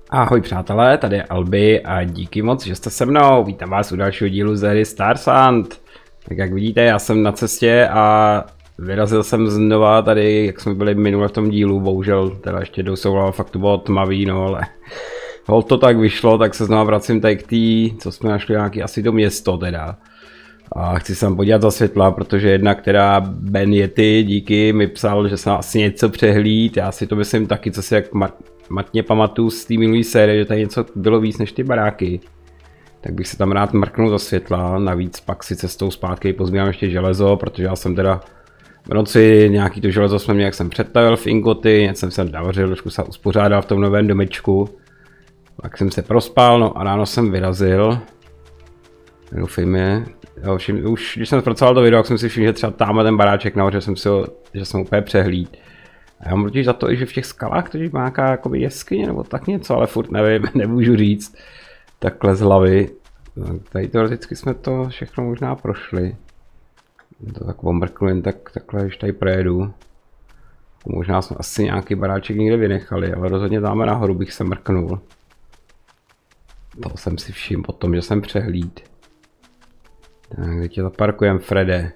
Ahoj přátelé, tady je Albi a díky moc, že jste se mnou. Vítám vás u dalšího dílu z hry Starsand. Tak jak vidíte, já jsem na cestě a vyrazil jsem znova tady, jak jsme byli minule v tom dílu. Bohužel teda ještě dousoval, fakt to bylo tmavý, no ale hol to tak vyšlo, tak se znova vracím tady k tý, co jsme našli nějaký asi to město teda. A chci se tam podívat za světla, protože jedna, která Ben Yeti, díky, mi psal, že jsem asi něco přehlíd. Já si to myslím taky, co si jak matně pamatuju z té minulé série, že tady něco bylo víc než ty baráky. Tak bych se tam rád mrknul za světla, navíc pak si cestou zpátky pozbírám ještě železo, protože já jsem teda v noci nějaký to železo jsme měli, jak jsem představil v ingoty, něco jsem davařil, trošku se uspořádal v tom novém domečku. Pak jsem se prospal, no a ráno jsem vyrazil. Doufejme. Jo, už když jsem zpracoval to video, tak jsem si všiml, že třeba tamhle ten baráček nahoře že jsem úplně přehlíd. A já mám totiž za to, že v těch skalách totiž má nějaká jakoby jeskyně nebo tak něco, ale furt nevím, nemůžu říct. Takhle z hlavy. Tady teoreticky jsme to všechno možná prošli. To tak omrknu jen takhle, když tady projedu. Možná jsme asi nějaký baráček někde vynechali, ale rozhodně dáme nahoru, bych se mrknul. To jsem si všiml potom, že jsem přehlíd. Tak, teď tě zaparkujem, Frede.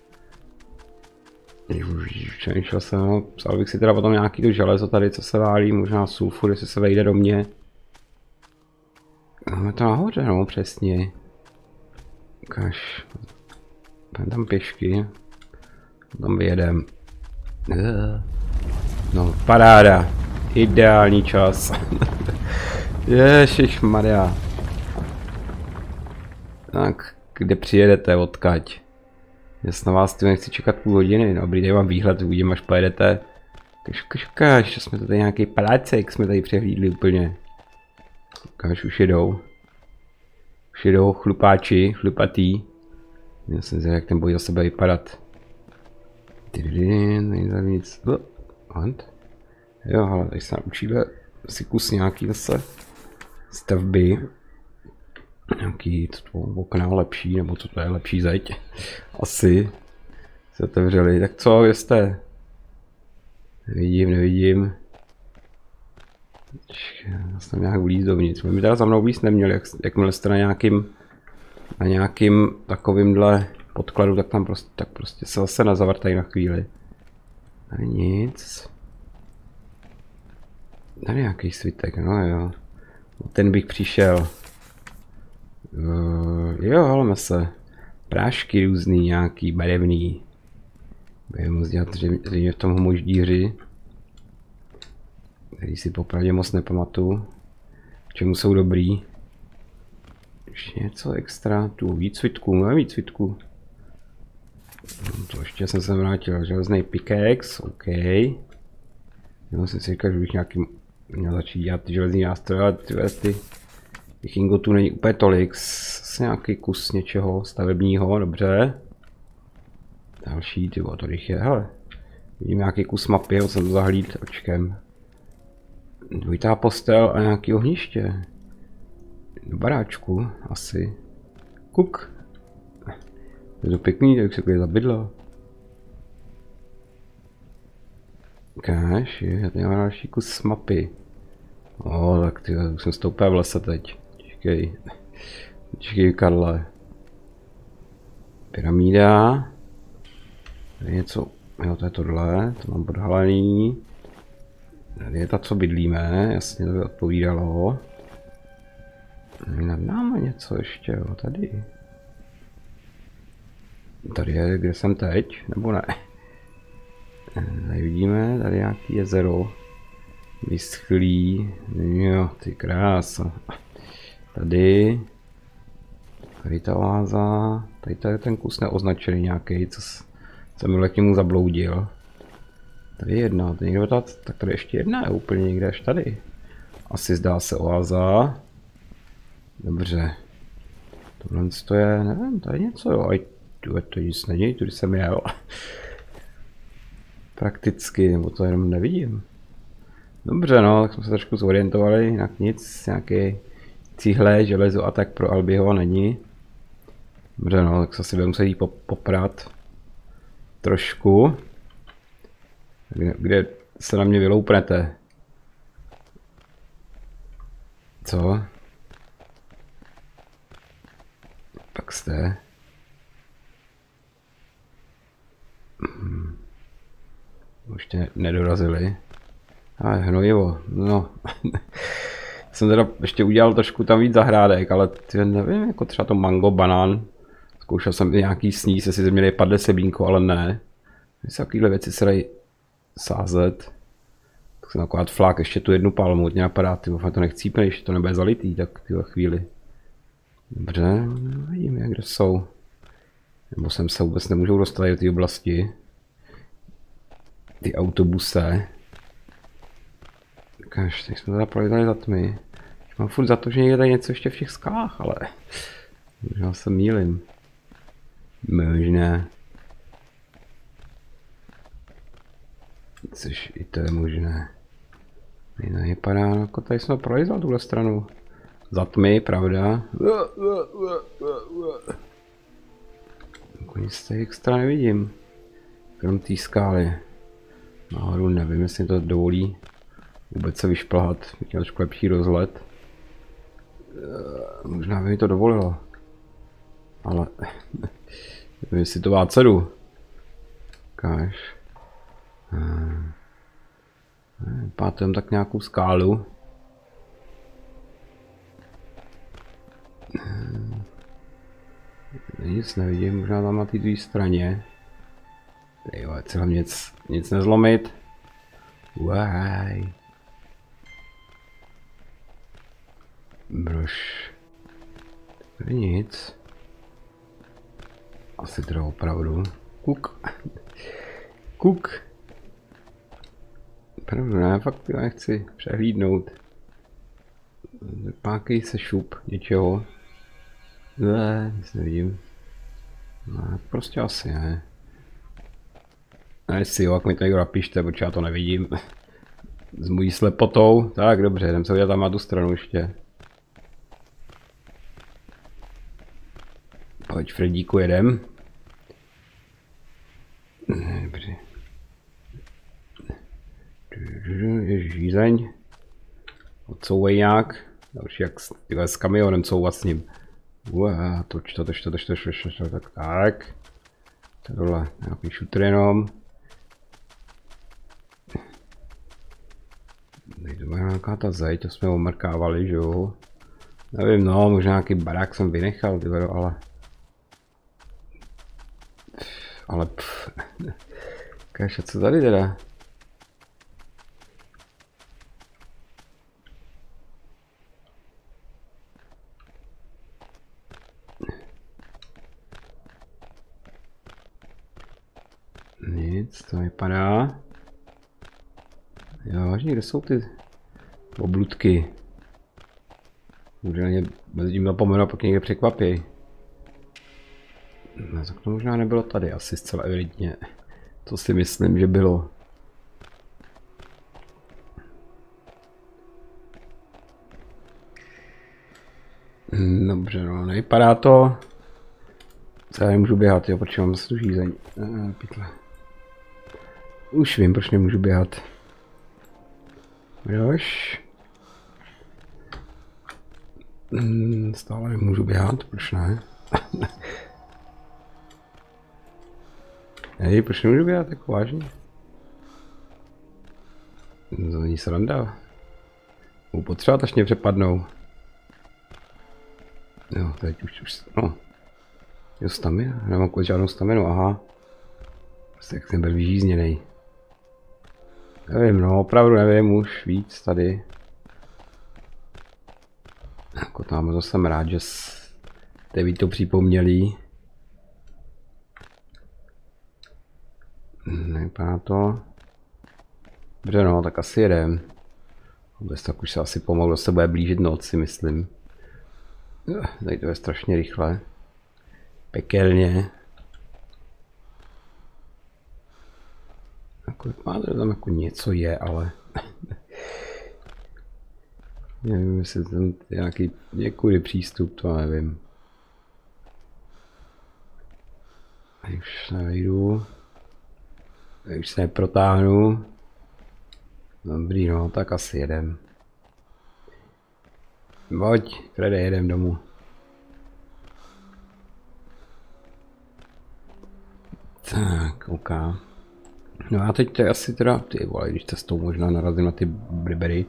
Přemýšlel jsem, no, psal bych si teda potom nějaký to železo tady, co se válí, možná sulfur, jestli se vejde do mě. Máme to nahoře, no, přesně. Ukáž. Tam pěšky. Tam vyjedem. No, paráda. Ideální čas. Ježišmarja. Tak, kde přijedete, odkaď? Já na vás tu nechci čekat půl hodiny, no, dobrý, tady mám výhled, uvidím, až pojedete. Ukáž, jsme tady nějaký palácek, jsme tady přehlídli úplně. Ukáž, už jedou. Už jedou chlupáči, chlupatý. Já jsem zvědavý, jak ten boj za sebe vypadat. Není tady nic. Jo, ale tady se naučíme si kus nějaký zase stavby. Nějaký to okna lepší, nebo co to je lepší zeď. Asi se otevřeli. Tak co, jste? Nevidím. Já jsem nějak vlíz dovnitř. My teda za mnou víc neměli, jakmile jste na nějakým takovýmhle podkladu, tak prostě se zase nezavrtají na chvíli. Tady nic. Tady nějaký svitek, no jo. Ten bych přišel. Jo, halme se. Prášky různý, nějaký barevný. Budeme moc dělat zřejmě v tom homoždíři. Který si popravdě moc nepamatuju. K čemu jsou dobrý. Ještě něco extra. Tu výcvitku, no výcvitku. To ještě jsem se vrátil. Železný pickaxe, OK. Já jsem si říkal, že bych nějaký měl začít dělat ty železný nástroje, ale těch ingotů není úplně tolik. Asi nějaký kus něčeho stavebního, dobře. Další, tyvo, to je, hele. Vidím nějaký kus mapy, ho jsem zahlíd očkem. Dvojitá postel a nějaký ohniště. Do baráčku, asi. Kuk. Je to pěkný, tak se klidně zabydlo. Ukáž, já tady mám další kus mapy. Tak ty, už jsem stoupil v lese teď. Počkej, Karle. Pyramída. Tady něco, jo, to je tohle, to mám podhalený. Tady je ta, co bydlíme, jasně to by odpovídalo. Nad námi něco ještě, jo, tady. Tady je, kde jsem teď, nebo ne? Tady vidíme, tady nějaký jezero. Vyschlý, jo, ty krása. Tady ta oáza, tady je ten kus neoznačený nějaký, co jsem k němu zabloudil. Tady je jedna, tady někdo tak tady ještě jedna je úplně někde až tady. Asi zdá se oáza. Dobře. Tohle to je, nevím, tady něco jo, to nic není, tudy jsem jel. Prakticky, nebo to jenom nevidím. Dobře, no, tak jsme se trošku zorientovali, jinak nic, nějaké cihle, železo a tak pro Albiho není. Dobře, no, tak se asi budeme muset jít poprat trošku. Kde se na mě vyloupnete? Co? Tak jste. Už nedorazili. A hnojivo, no. Jsem teda ještě udělal trošku tam víc zahrádek, ale ty nevím, jako třeba to mango, banán. Zkoušel jsem i nějaký sníz, jestli ze mě nepadne sebínko, ale ne. Jestli takovýhle věci se dají sázet. Tak jsem akorát flák ještě tu jednu palmu, mě napadá, ty to nechcípne, ještě to nebude zalitý, tak tyhle chvíli. Dobře, vidíme, kde jsou. Nebo sem se vůbec nemůžou dostat do té oblasti. Ty autobuse. Kaž, teď jsme teda prolítali za tmy. Mám furt za to, že někde tady něco ještě v těch skalách, ale možná se mýlím. Možná. Což i to je možné. Nevypadá, jako tady jsme prolítali tuhle stranu. Za tmy, pravda? Jako nic z těch extra nevidím. Krom té skály. Nahoru nevím, jestli to dovolí vůbec se vyšplhat. Měl trošku lepší rozhled. Možná by mi to dovolilo. Ale nevím, jestli to má cenu. Ukáž. Pátujem tak nějakou skálu. Nic nevidím, možná tam na té druhé straně. Jo, chci hlavně nic nezlomit. Uaj. Brož. Tady nic. Asi teda opravdu. Kuk. Kuk. Opravdu ne, fakt já chci přehlídnout. Pákej se šup něčeho. Ne, nic nevidím. No, prostě asi ne. A jestli jo, jak mi to někdo napište, protože já to nevidím. S mojí slepotou. Tak dobře, jdem se udělat tam na tu stranu ještě. Pojď Fredíku, jedem. Dobře. Je žízeň. Odsouvej nějak. Další jak s kamionem couvat s ním. Toč to, tak. Tohle, nějaký šutr jenom. Teď to bude nějaká ta zeď, to jsme omrkávali, že jo. Nevím, no, možná nějaký barák jsem vynechal, ty vedo, ale Kaša, co tady teda? Nic, to vypadá. Jo, vážně, kde jsou ty obludky? Možná na ně mezi tím zapomenu a pak někde překvapí. No, tak to možná nebylo tady, asi zcela evidentně. To si myslím, že bylo. Dobře, no, nevypadá to. Co já nemůžu běhat, jo, protože mám zase tu žízeň. Pytle. Už vím, proč nemůžu běhat. Jož. Stále nemůžu běhat, proč ne? Hej, proč nemůžu běhat, jako vážně? To není sranda. Budu potřebovat, až mě přepadnou. Jo, teď už, no. Jo, stamina, nemám žádnou staminu, aha. Prostě jak jsem byl vyžízněnej. Nevím, no, opravdu nevím už víc tady. Jako tam to jsem rád, že jste ví to připomněli. Nevypadá to. Dobře, no, tak asi jedem. Vůbec tak už se asi pomalu se bude blížit noc, si myslím. Tady to je strašně rychle. Pekelně. Jako vypadá, že tam jako něco je, ale nevím, jestli tam nějaký někudy přístup, to nevím. Tady už nevejdu. Tady už se neprotáhnu. Dobrý, no, tak asi jedem. Pojď, Fredy, jedem domů. Tak, OK. No a teď to je asi teda, ty vole, když cestou možná narazím na ty bribery.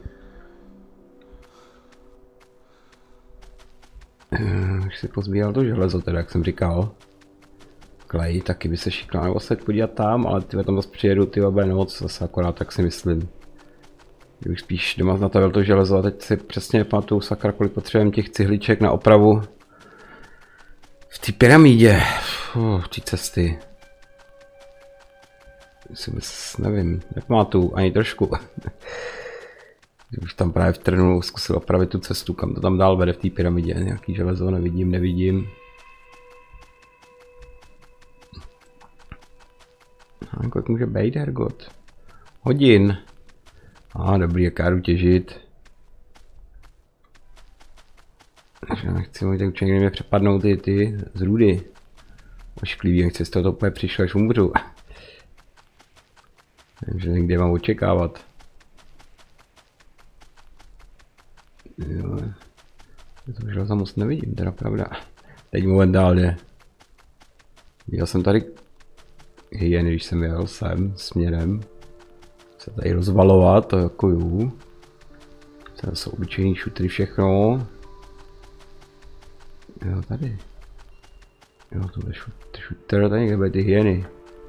Už si pozbíral to železo teda, jak jsem říkal. Klej, taky by se šikla nebo se podívat tam, ale ty tam zase přijedu, ty bude noc, zase akorát tak si myslím. Už spíš doma natavil to železo a teď si přesně nepamatuju, sakra, kolik potřebujeme těch cihliček na opravu. V té pyramídě, v té cesty. Nevím, nepamatuju, ani trošku. Už tam právě vtrnul, zkusil opravit tu cestu, kam to tam dál vede v té pyramidě. Nějaký železo nevidím. A kolik může být, hergot? Hodin. Dobrý, jak já jdu těžit. Takže nechci mít, tak určitě mě přepadnou ty z rudy. Ošklivý, nechci z toho úplně přišlo, až umřu. Takže někde mám očekávat. Jo. To železo moc nevidím, teda pravda. Teď momentálně. Viděl jsem tady hyeny, když jsem jel sem směrem. Se tady rozvalovat, to jako jo. To jsou obyčejný šutry všechno. Jo, tady. Jo, tohle šutr, tady někde byly ty hyeny.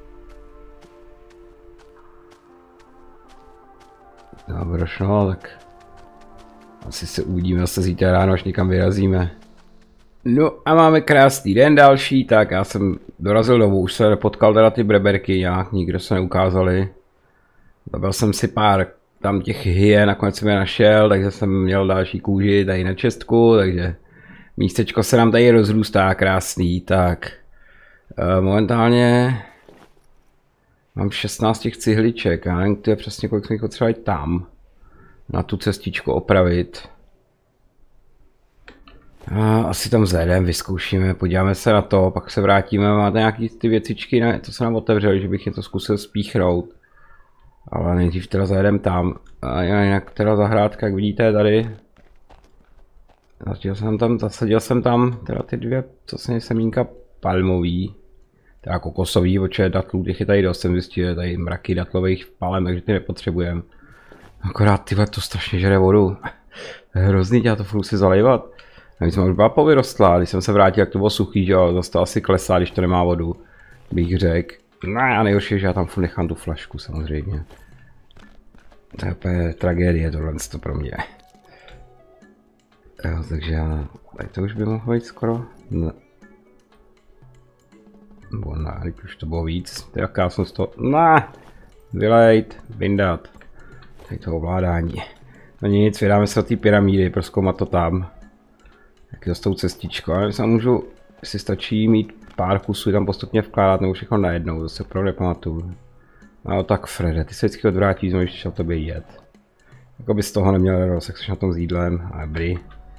Dobroš, no, tak asi se uvidíme zase zítra ráno, až někam vyrazíme. No a máme krásný den další, tak já jsem dorazil domů, už se nepotkal teda ty breberky nějak, nikde se neukázali. Zabil jsem si pár tam těch hyen, nakonec jsem je našel, takže jsem měl další kůži tady na čestku, takže místečko se nám tady rozrůstá krásný, tak momentálně mám 16 těch cihliček, já nevím, to je přesně kolik jsme jich potřebovali tam, na tu cestičku opravit. A asi tam zajedeme, vyzkoušíme, podíváme se na to, pak se vrátíme, máte nějaký ty věcičky, ne, to se nám otevřeli, že bych je to zkusil spíchnout. Ale nejdřív teda zajedeme tam, a jinak teda zahrádka, jak vidíte tady. Zasadil jsem tam teda ty dvě, co se semínka palmový. Teda kokosový, oče datlů, těch je tady dost, jsem zjistil, že tady mraky datlových palem, takže ty nepotřebujeme. Akorát tyhle to strašně žere vodu. To je hrozný, já to furt si zalejvat. Navíc má už bápa vyrostla, když jsem se vrátil, jak to bylo suchý, že jo, zase to asi klesá, když to nemá vodu, bych řekl. No a nejhorší je, že já tam furt nechám tu flašku samozřejmě. To je úplně tragédie tohle pro mě. Jo, takže já, tady to už by mohlo být skoro. No. Nebo ne, už to bylo víc, tak já jsem z toho, vylejt, vyndat. Tady to ovládání. No nic, vydáme se do té pyramidy, prozkoumat to tam. Jak je to s tou cestičkou, ale já můžu, jestli stačí mít pár kusů tam postupně vkládat, nebo všechno najednou, to se opravdu nepamatuju. No tak Frede, ty se vždycky odvrátíš, když chtěl tobě jet. Jako by z toho neměl radost, jak jsi na tom s jídlem, a dobrý.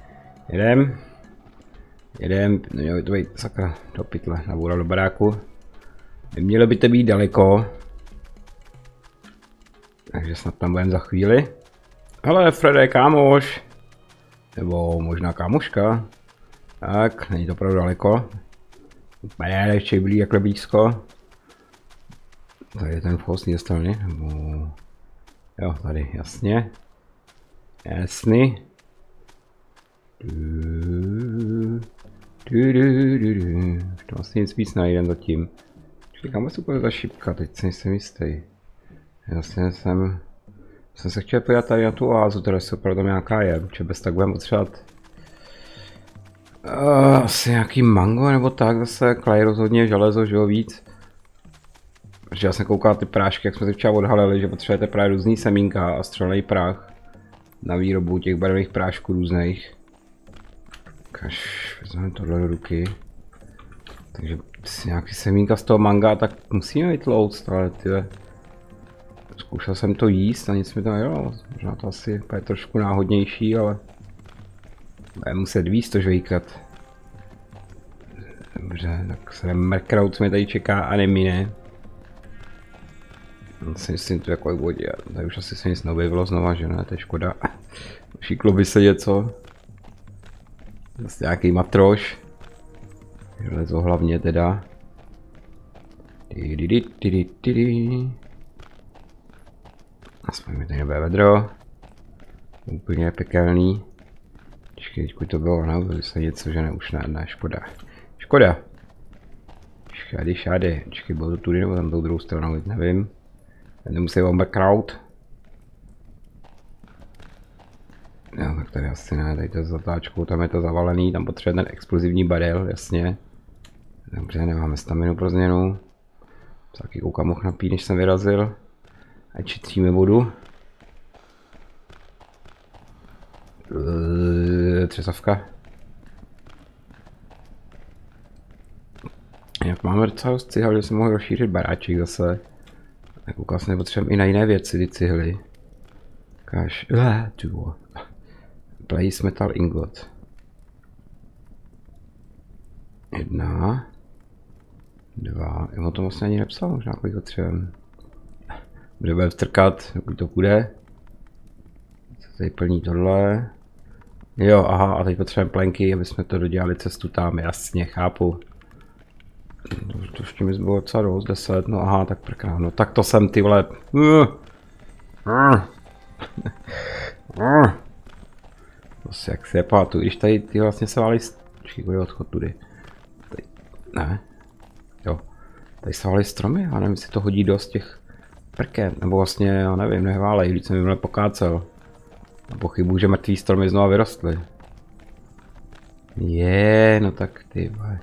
Jedem, nemělo by to být sakra do pytle, nabůral do baráku. Nemělo by to být daleko. Takže snad tam budeme za chvíli. Ale Frede, kámoš. Nebo možná kámoška. Tak, není to opravdu daleko. Úplně ještě byli jakhle blízko. Tady je ten vchod z strany, nebo... Jo, tady, jasně. Jasný. Už to vlastně nic víc najdem zatím. Kam se úplně ta šipka, teď si nejsem jistý. Jasně jsem se chtěl podívat tady na tu oázu, teda se opravdu nějaká je, protože bez tak budeme potřebovat asi nějaký mango nebo tak, zase klej rozhodně, železo, že jo, víc. Protože já jsem koukal ty prášky, jak jsme si včera odhalili, že potřebujete právě různý semínka a střelný prach na výrobu těch barevných prášků různých. Až vezmeme tohle do ruky. Takže nějaký semínka z toho manga, tak musíme mít load, ale tyhle. Zkoušel jsem to jíst a nic mi to nedělalo. Možná to asi je trošku náhodnější, ale bude muset víc to žvejkat. Dobře, tak se Merkraut mi tady čeká a nemine. Si myslím tu jako vodě, tady už asi se nic neobjevilo znova, že ne, to je škoda. Šiklo by se něco. Zase nějaký matroš. Železo hlavně teda. Aspoň mi tady nové vedro. Úplně pekelný. Počkej, teďku to bylo, no, to se něco, že ne, už ne, škoda. Škoda. Šády. Počkej, bylo to tudy nebo tam tou druhou stranou, nevím. Nemusí vám background. No, tak tady asi ne, tady to s zatáčkou, tam je to zavalený, tam potřebuje ten explozivní barel, jasně. Dobře, nemáme staminu pro změnu. Taky koukám mohl napít, než jsem vyrazil. A čitříme vodu. Třesavka. Jak máme docela dost cihel, že jsem mohl rozšířit baráček zase. Tak koukal jsem, nepotřebujeme i na jiné věci, ty cihly. Ukáž, Place metal ingot. 1, 2, já o tom vlastně ani nepsal, možná kolik potřebujeme. Budeme vtrkat, dokud to půjde. Co tady plní tohle? Jo, aha, a teď potřebujeme plenky, aby jsme to dodělali cestu tam, jasně, chápu. To ještě mi zbylo docela dost, 10, no aha, tak prkná, no tak to jsem ty vole. Prostě jak si je pamatuju, když tady ty vlastně se válí, počkej, kde je odchod tudy. Tady, ne, jo, tady se válí stromy, já nevím, jestli to hodí dost těch prken, nebo vlastně, já nevím, nehválej, když jsem jim pokácel. A pochybuju, že mrtvý stromy znova vyrostly. No tak ty vole.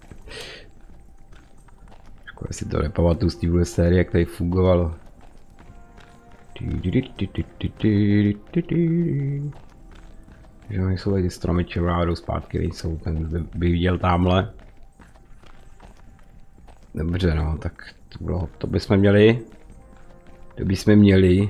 Škoda si to nepamatuju z téhle série, jak tady fungovalo. Že oni jsou tady ty stromy čevrádou zpátky, nejsou, ten by viděl tamhle. Dobře no, tak to bychom měli. To bychom měli.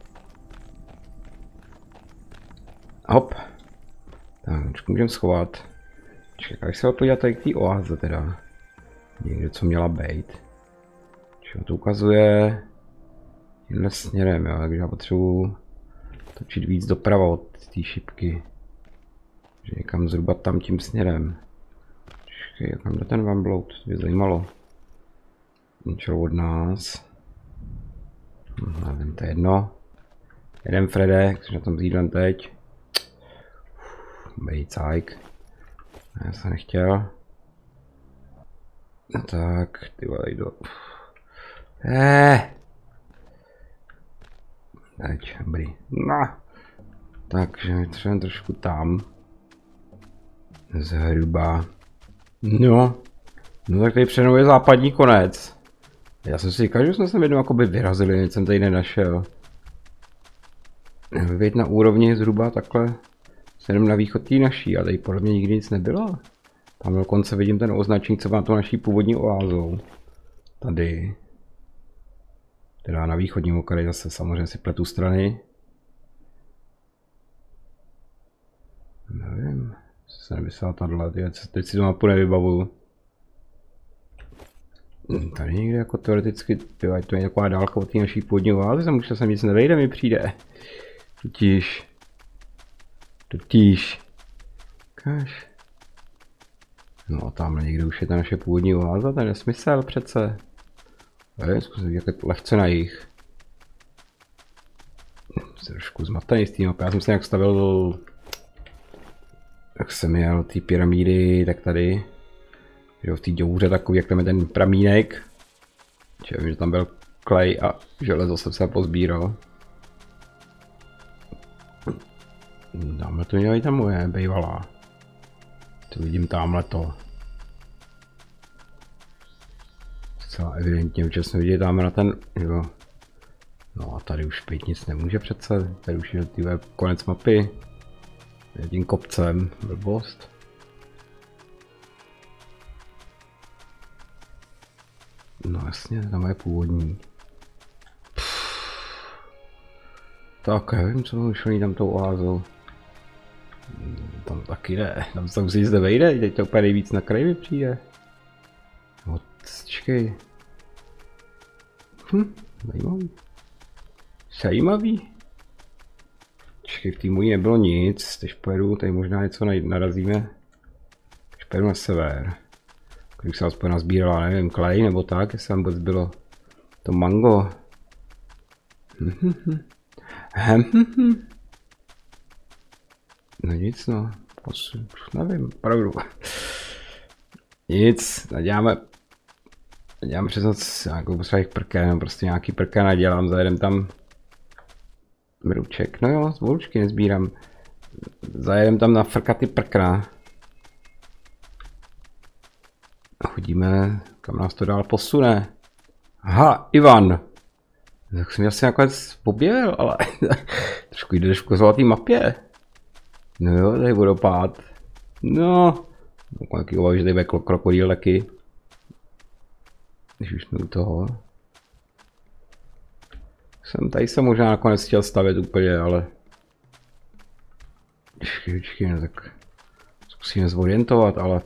Hop. Tak, můžeme schovat. Čekaj, jak se ho podívat tady k té oáze teda. Někde, co měla být. Čeho to ukazuje tímhle směrem, jo, takže já potřebuji točit víc doprava od té šipky. Že někam zhruba tam tím směrem. Čekaj, kam jde ten Vamblout, to mě zajímalo. Ničel od nás. Nevím, to je jedno. Jeden Frede, což na tom zjídlem teď. Bejcajk. Já jsem nechtěl. No tak, ty vole, jdu. Teď, dobrý. No. Takže třeba trošku tam. Zhruba. No. No tak tady přenou je západní konec. Já jsem si říkal, že jsme sem jednou jakoby vyrazili, nic jsem tady nenašel. Být na úrovni zhruba takhle. Jsem na východ tý naší, a tady podle mě nikdy nic nebylo. Tam dokonce vidím ten označení, co má to naší původní oázou. Tady. Teda na východním okraji zase samozřejmě si pletu strany. Nevím, co se nemyslel tadyhle, teď si to mapu nevybavuju. Tady někde jako teoreticky, tyhle, to je taková dálka od té naší původní oázy, tam už se nic nevejde, mi přijde. Totiž. Kaž. No a tamhle někde už je ta naše původní oáza, to je nesmysl přece. Zkusím vidět, jak je lehce na jich. Jsem trošku zmatený z té mapy, já jsem se nějak stavil, jak jsem jel ty pyramidy, tak tady. Jo, v té děuře takový, jak tam je ten pramínek. Vím, že tam byl klej a železo jsem se pozbíral. Dáme to měla i tam moje bejvalá. To vidím tamhle to. Zcela evidentně, protože jsme viděli dáme na ten, jo. No a tady už pět nic nemůže přece, tady už je tyhle konec mapy. Tím kopcem, blbost. No jasně, tam je původní. Tak nevím, co už oni tam tou oázou. Tam taky ne, tam se musí zde vejde, teď to úplně nejvíc na kraji mi přijde. No, čekej. Zajímavý. Zajímavý. Čekej, v té mojí nebylo nic, teď pojedu, tady možná něco narazíme. pojedu na sever. Když se aspoň nazbírala, nevím, klej nebo tak, jestli tam vůbec bylo to mango. No nic no, nevím, pravdu. Nic, naděláme přes noc nějakou posledních prken, prostě nějaký prken nadělám, zajedem tam mruček, no jo, z volučky nezbírám. Zajedem tam na frkat ty prkna. Chodíme, kam nás to dál posune. Aha, Ivan. Tak jsem asi nakonec objevil, ale trošku jdeš v kozlatý mapě. No jo, tady vodopád. No, nějaký obavy, že tady bude krokodýl taky. Když už jsme u toho. Tady jsem možná nakonec chtěl stavět úplně, ale... Počkej, no tak... Zkusíme zorientovat, ale...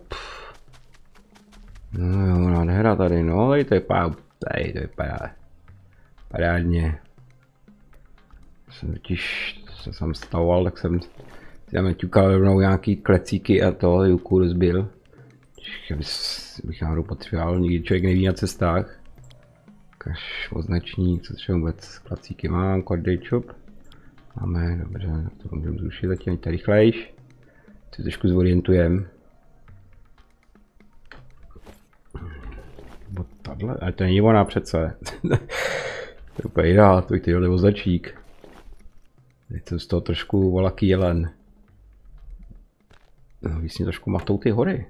No jo, nádhera tady, no, tady to vypadá parádně. Se jsem stavoval, tak jsem tam ťukal rovnou nějaký klecíky a to, juku rozbil. Bych náhodou potřeboval, nikdy člověk neví na cestách. Kaž označník, co třeba vůbec, klecíky mám, kordejčop. Máme, dobře, to můžeme zrušit zatím, ať to rychlejš. Se trošku zorientujeme. Tadle, ale to není ona přece. To je úplně jiná, to je tyhle označník. Teď jsem z toho trošku volaký jelen. No, víc mě trošku matou ty hory.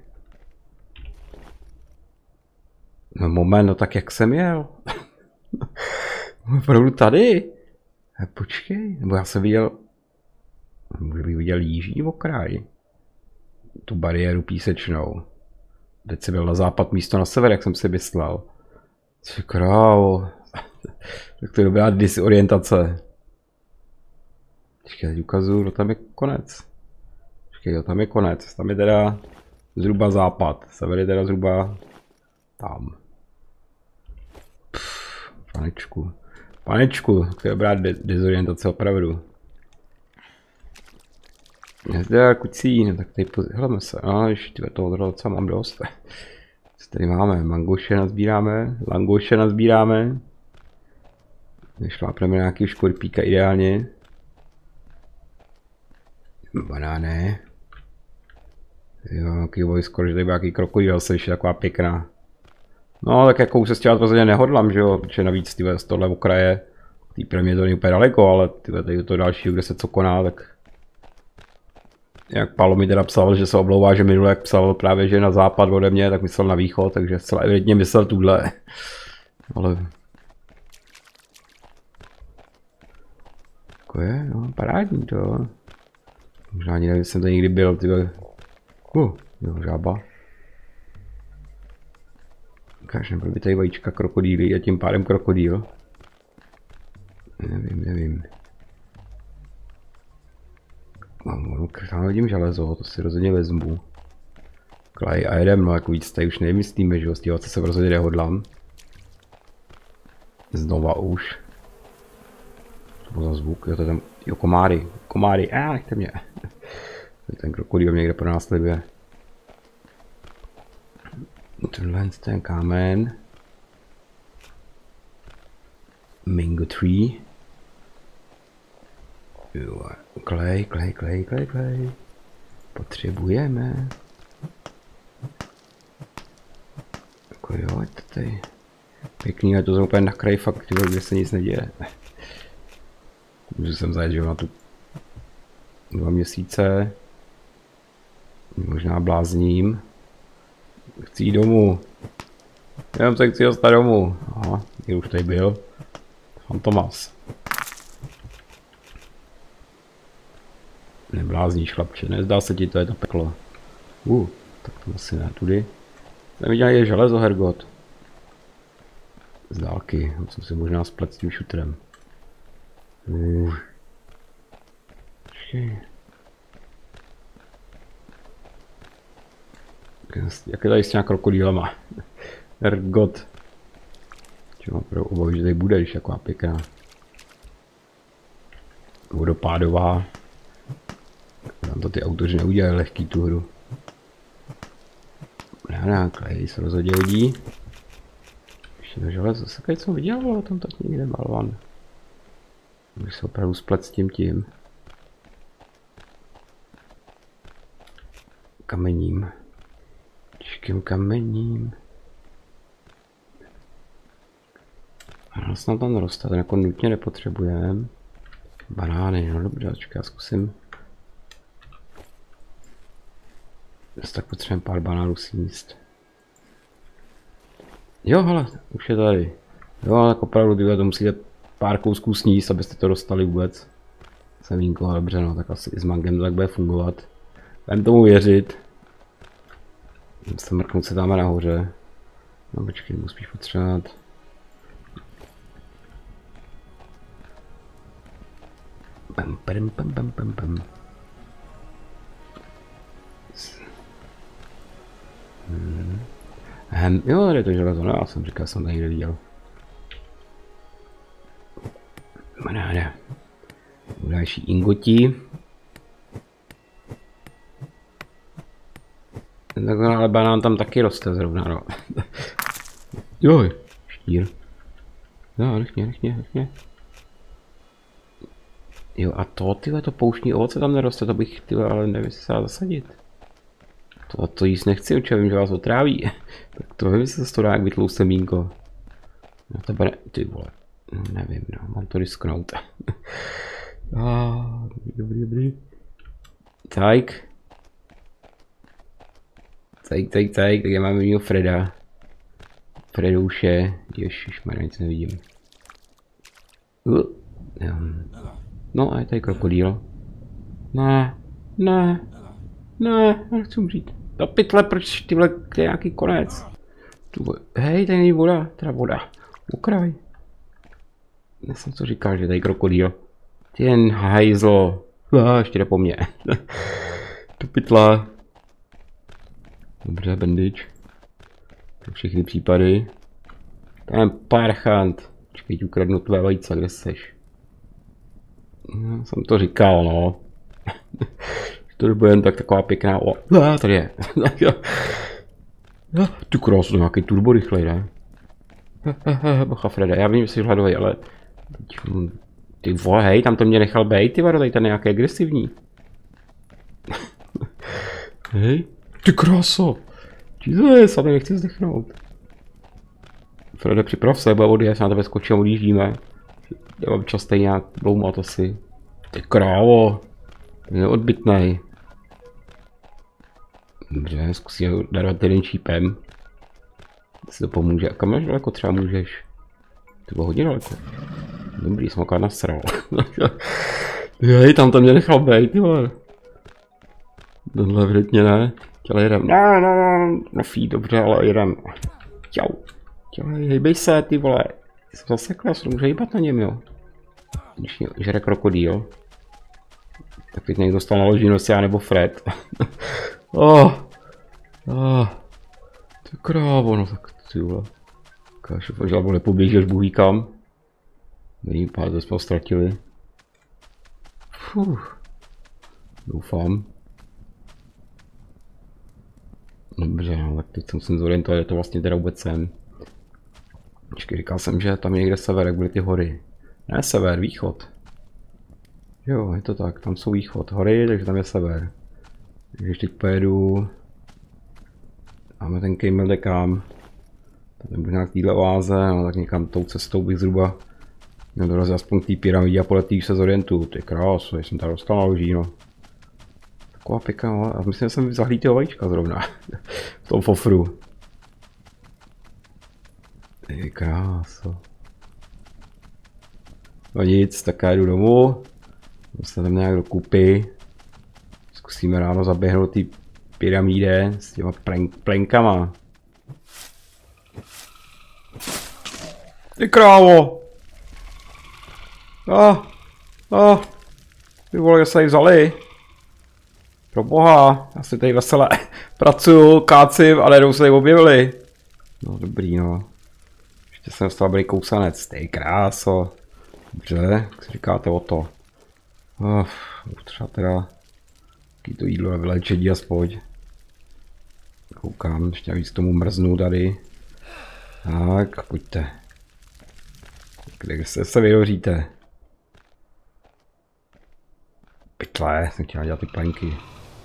No moment, no tak jak jsem jel? Opravdu tady? Počkej, nebo já jsem viděl... Může bych viděl jižní okraj. Tu bariéru písečnou. Teď jsem byl na západ místo na sever, jak jsem si myslel. Co krávo. Tak to je dobrá disorientace. Počkej, teď ukazuju, no tam je konec. Počkej, tam je konec. Tam je teda zhruba západ. Sever je teda zhruba tam. Panečku. Panečku, to je dobrá dezorientace opravdu. Je zde kucí, no tak tady hledeme se. No, ještě toho docela mám dost. Co tady máme? Mangoše nazbíráme, langoše nazbíráme. Nešlápneme nějaký škorpíka ideálně. Banány. Jo, nějaký vojsko, že tady byl nějaký krokodýl, se ještě taková pěkná. No, tak jako už se stěhat rozhodně nehodlám, že jo, protože navíc tyhle z tohle okraje, tý první to není úplně daleko, ale tyhle tady to další, kde se co koná, tak... Jak Pálo mi teda psal, že se omlouvá, že minule jak psal právě, že na západ ode mě, tak myslel na východ, takže zcela evidentně myslel tuhle. Ale... Jako je, no, parádní to. Možná ani nevím, jsem to nikdy byl, tyhle... jo, žába. Ukáž, nebyl by tady vajíčka krokodýly a tím pádem krokodýl. Nevím. Tam vidím železo, to si rozhodně vezmu. Klej a jedem, no jako víc tady už nevymyslíme, že jo, stívat se rozhodně nehodlám. Znova už. Co to za zvuk, jo to tam, jo komáry, nechte mě. Ten krokodýl mě někde pronásleduje. Tenhle ten kámen. Mango tree. Jo, klej. Potřebujeme. Jako jo, je to tady pěkný, ale to jsem úplně na kraji fakt, kde se nic neděje. Můžu sem zajet, že na tu 2 měsíce. Možná blázním. Chci jít domů. Jenom se chci dostat domů. Aha, někdo už tady byl. Fantomas. Neblázníš, chlapče, nezdá se ti, to je to peklo. Tak to asi ne, tudy. Tam viděl je železo, Hergot. Z dálky, jsem si možná splet s tím šutrem. Jak je tady s těma krokodýlama? Hergot. Čím mám pro obavu, že tady bude, když taková pěkná. Vodopádová. Tam to ty autoři neudělali lehký tu hru. Ano, klej se rozhodně hodí. Ještě to železo, sakaj, co jsem viděl, ale tam tak někde balvan. Můžu se opravdu splet s tím. Kamením. Těžkým kamením. A snad tam roste, ten jako nutně nepotřebujeme. Banány, no dobře, já zkusím. Tak potřebujeme pár banánů sníst. Jo, hele, už je tady. Jo, ale jako opravdu to musíte pár kousků sníst, abyste to dostali vůbec. Semínko, dobře, no, tak asi i s mangem tak bude fungovat. Budeme tomu věřit. Mrknout se dáme nahoře. No počkej, budu spíš potřebovat. Pam. Jo, je to železo, no, já jsem říkal, jsem to někde viděl. Banána. Další ingotí. Takhle, ale banán tam taky roste zrovna, no. Jo, štír. No, nechně. Jo, a to pouštní ovoce tam neroste, to bych, ale nevím, jestli se dá zasadit. To jíst nechci, určitě vím, že vás otráví. Tak to vím, jestli se to dá jak vytlou semínko. No to bude, ty vole, nevím, no, mám to risknout. Dobrý. Tak já mám jinýho Freda. Fredouše, ježišmarja, nic nevidím. No a je tady krokodýl. Ne, nechci umřít. Do pytle, proč tyhle, kde je nějaký konec? Hej, tady není voda, teda voda. Okraj. Já jsem co říkal, že tady krokodýl. Ten hajzlo. Ještě jde po mně. Do pytle. Dobře, bandič. Pro všechny případy. Tam parchant. Počkej, ti ukradnu tvé vajce, kde seš? No, jsem to říkal, no. To bude jen taková pěkná tady je. Tu krásu, nějaký turbo rychlej, ne? Boha Freda, já vím, že jsi hladový, ale... Ty vole, hej, tam to mě nechal bejt, ty vado, tady ten nějaký agresivní. Hej, ty kráso. Jesus, já to nechci zdechnout. Frede, připrav se, bude odjezd, na tebe skočím, odjíždíme. Já mám čas stejně nějak bloumat asi. Ty krávo. Ten je odbytnej. Dobře, zkusíme darovat jeden čípem. Jestli to pomůže. A kam až daleko třeba můžeš? To bylo hodně daleko. Dobrý, jsem akorát nasral. Jej, tam to mě nechal bejt, ty vole. Tenhle evidentně ne. Těle jedem. No fí, dobře, ale jedem. Čau. Hejbej se, ty vole. Jsem zasekl, já se může hýbat na něm, jo. Když mě žere krokodýl. Tak teď někdo dostal na ložínost, já nebo Fred. Ty krávo, no tak ty vole. Kášu, žalbu nepoběží, až bůh kam. Nevím, pár to jsme ho ztratili. Doufám. Dobře, no, tak teď jsem se zorientoval, že to vlastně teda vůbec jsem. Počkej, říkal jsem, že tam je někde sever, jak byly ty hory. Ne sever, východ. Jo, je to tak, tam jsou východ, hory, takže tam je sever. Takže teď pojedu... Máme ten kejmel dekám. Tady budu nějak týhle oáze, no tak někam tou cestou bych zhruba měl dorazit aspoň k té pyramidě a podle té se zorientuju. Ty krásu, jsem tady dostal na loží, no. Taková pěkná, a myslím, že jsem zahlí ty vajíčka zrovna. V tom fofru. Ty kráso. No nic, tak já jdu domů. Dostaneme nějak do kupy. Zkusíme ráno zaběhnout ty pyramíde s těma plenkama. Ty krávo! Ty vole, se tady vzali. Pro boha, já si tady veselé pracuju, kácím a najednou se tady objevili. No dobrý, no. Ještě jsem dostal dobrý kousanec, ty kráso. Dobře, jak si říkáte o to. Třeba teda taky to jídlo na vylečení aspoň. koukám, ještě navíc k tomu mrznu tady. Tak, pojďte. Kde se vyhoříte? Pytle, jsem chtěl dělat ty plenky.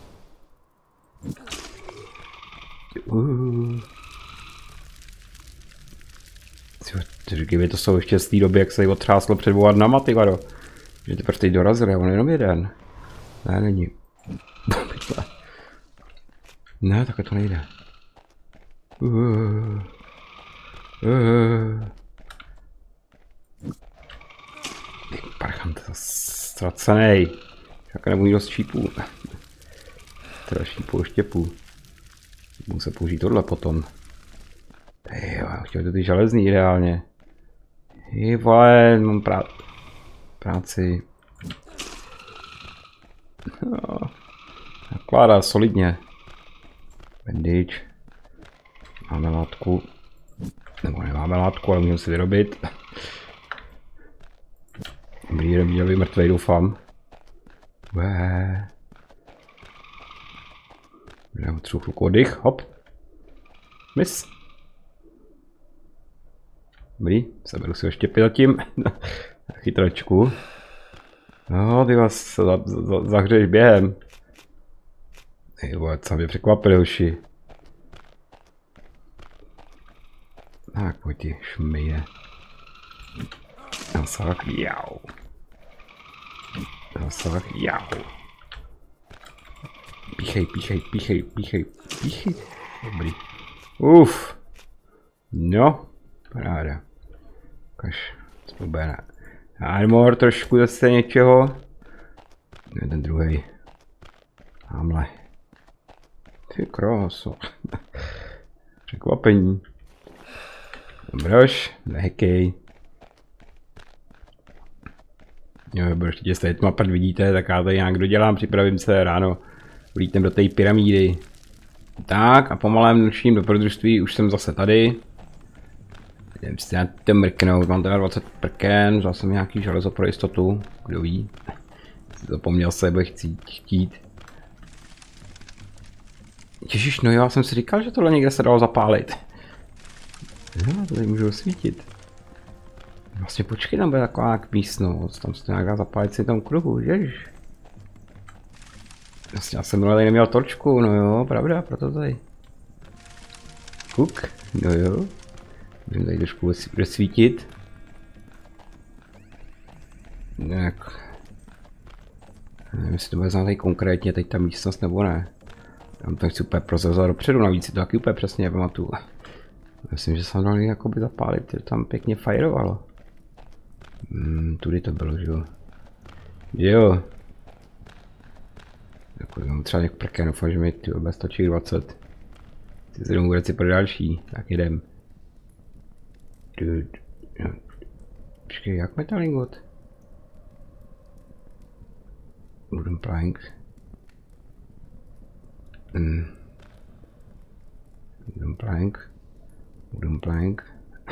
Kdyby to jsou ještě z té doby, jak se jí otřáslo před 2 dnama, ty vado. Že teprve teď dorazili, on jenom jeden. Ne, není. Ne, takhle to nejde. Parchant, to ztracenej. Jak nebudu mít dost šípů. Teda šípů, štěpů. Budu se použít tohle potom. Jo, já chtěl to ty železný ideálně. Jej vole, mám práci. No. Nakládá solidně. Bandage. Máme látku. Nebo nemáme látku, ale můžeme si vyrobit. Dobrý, neměl mrtvej, doufám. Já potřebuji chvilku oddych, hop. Mis. Dobrý, seberu si ho štěpy zatím. Chytračku. No, ty vás zahřeješ během. Ty vole, co mě překvapili, hoši. Tak, pojď ty šmije. Zasah, jau. Zasah, jau. Píchej. Dobrý. Uf. No, paráda. Ukaž, co bude na armor trošku zase něčeho. Ne, ten druhej. Tamhle. Ty kráso. Překvapení. Dobroš, nehekej. Jo, určitě jste tma prd vidíte, tak já tady nějak dodělám, připravím se ráno. Vlítnem do té pyramídy. Tak a po malém nočním dobrodružství už jsem zase tady. Jdem si na to mrknout, mám teda 20 prken, vzal jsem nějaký železo pro jistotu, kdo ví. Zapomněl se, bude chtít. Ježiš, no jo, já jsem si říkal, že tohle někde se dalo zapálit. Jo, tady můžu osvítit. Vlastně počkej, tam bude taková místnost, tam se nějaká zapálit si tam kruhu, ježiš. Vlastně já jsem tady neměl torčku, no jo, pravda, proto tady. Kuk, no jo. Můžeme tady trošku svítit. Tak. Nevím, jestli to bude znát tady konkrétně, teď ta místnost nebo ne. Tam to chci úplně prozrazovat dopředu, navíc si to taky úplně přesně nepamatuju. Myslím, že jsem dal jakoby zapálit, že tam pěkně fajrovalo. Tudy to bylo, že jo. Jo. Jako mám třeba něk prken, doufám, že mi ty obec stačí 20. Chci se domů reci pro další, tak jdem. Dude. No. Počkej, jak metalingot? Wooden plank. Wooden plank.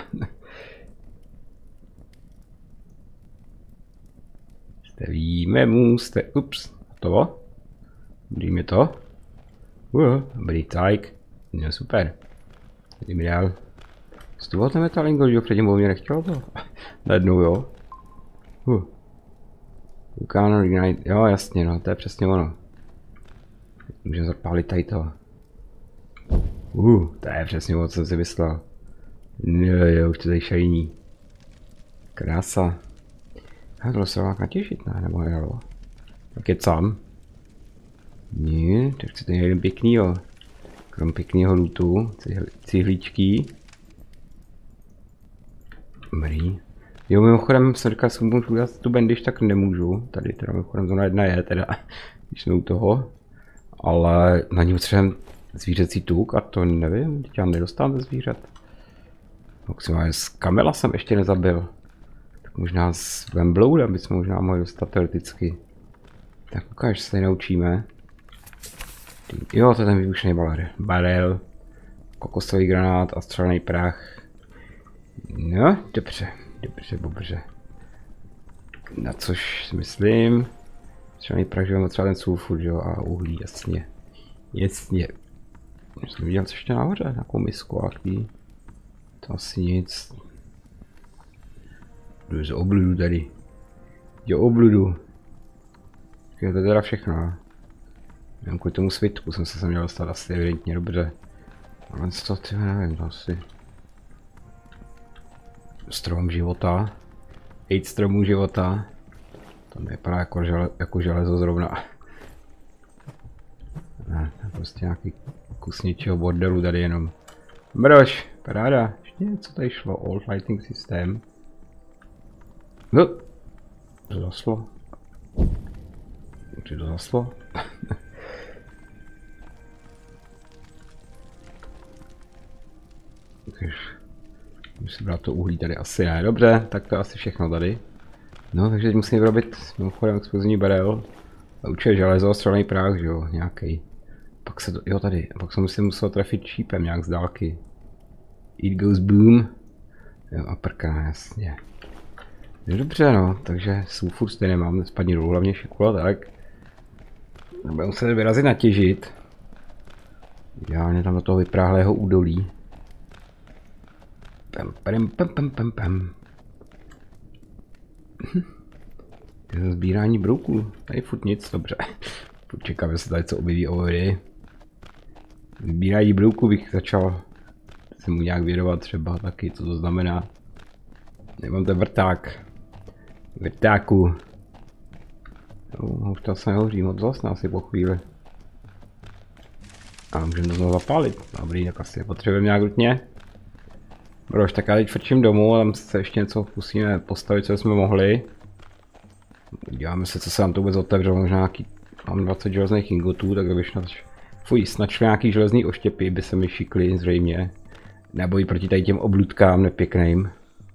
Stavíme můstek. Ups, to? Dobrý to? Dobrý tak. No super. Jdeme dál. Z toho ten metalingot, že předtím mě nechtělo to. Najednou jo. Vulkan Ignite, jo jasně no, to je přesně ono. Můžeme zapálit tady to. To je přesně ono, co jsem si myslel. Jo, už to tady šajní. Krása. A to se vás natěšit, ne? Nebo nedalo. Tak je sám. Ne, tak chcete jeden pěknýho. Krom pěknýho lootu, cihlíčky. Dobrý. Jo, mimochodem jsem říkal, že můžu udělat tu bandiž, tak nemůžu. Tady teda mimochodem zóna 1 je teda, když jsme u toho. Ale na ní potřebujeme zvířecí tuk a to nevím, teď já nedostávám ze zvířat. Maximálně z kamela jsem ještě nezabil. Tak možná s Vembloudem bychom možná mohli dostat teoreticky. Tak ukáž, se tady naučíme. Jo, to je ten výbušný barel. Kokosový granát a střelný prach. No, dobře. Dobře. Na což si myslím. Střelný prach, že mám třeba ten sulfur, jo, a uhlí, jasně. Jsem viděl co ještě nahoře, nějakou misku a takový. To asi nic. Jdu z obludu tady. Jo, obludu. Je to teda všechno. Jenom kvůli tomu svitku jsem se sem měl dostat asi evidentně dobře. Ale co ty nevím, to asi. Strom života. 8 stromů života. To nevypadá jako železo zrovna. Ne, to je prostě nějaký kus něčeho bordelu tady jenom. Brož, paráda. Ještě něco tady šlo, old lighting system. No, to zaslo. Či to zaslo? Musím brát to uhlí tady asi ne, dobře, tak to je asi všechno tady. No, takže musím vyrobit mimochodem explozivní barel. A určitě železo, střelný prach, že jo, nějaký. Pak se to, jo tady, pak jsem si musel trefit šípem nějak z dálky. It goes boom. Jo, a prkna, jasně. No dobře no, takže sulfur stejně mám, spadni dolů, hlavně šikula, tak. Budeme muset vyrazit natěžit. Ideálně tam do toho vypráhlého údolí. Pam. Sbírání brouků, tady furt nic, dobře. Počekám, že se tady co objeví ovody. Sbírání brouků bych začal se mu nějak věnovat třeba taky, co to znamená. Nemám ten vrták. Vrtáku. No, už to se nehoří moc zase asi po chvíli. A můžeme to znovu zapálit. Dobrý, tak asi potřebujeme nějak nutně. Brož, tak já teď frčím domů a tam se ještě něco musíme postavit, co jsme mohli. Díváme se, co se nám to vůbec otevřelo, možná nějaký, mám 20 železných ingotů, tak bych snad nějaký železný oštěpy by se mi šikly zřejmě. Nebo i proti tady těm obludkám nepěkným.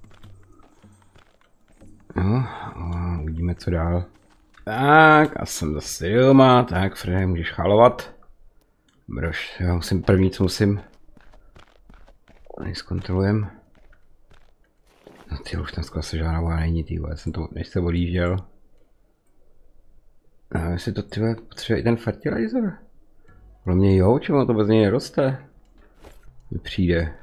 No, a uvidíme co dál. Tak, a jsem zase doma, tak Frede, můžeš chalovat. Brož, já musím první, co musím. Zkontrolujem. No ty už dneska se žádná voda není, ty já jsem to než se odjížděl. A jestli to tyhle potřebuje i ten fertilizer? Pro mě jo, čemu to bez něj neroste? Mi přijde.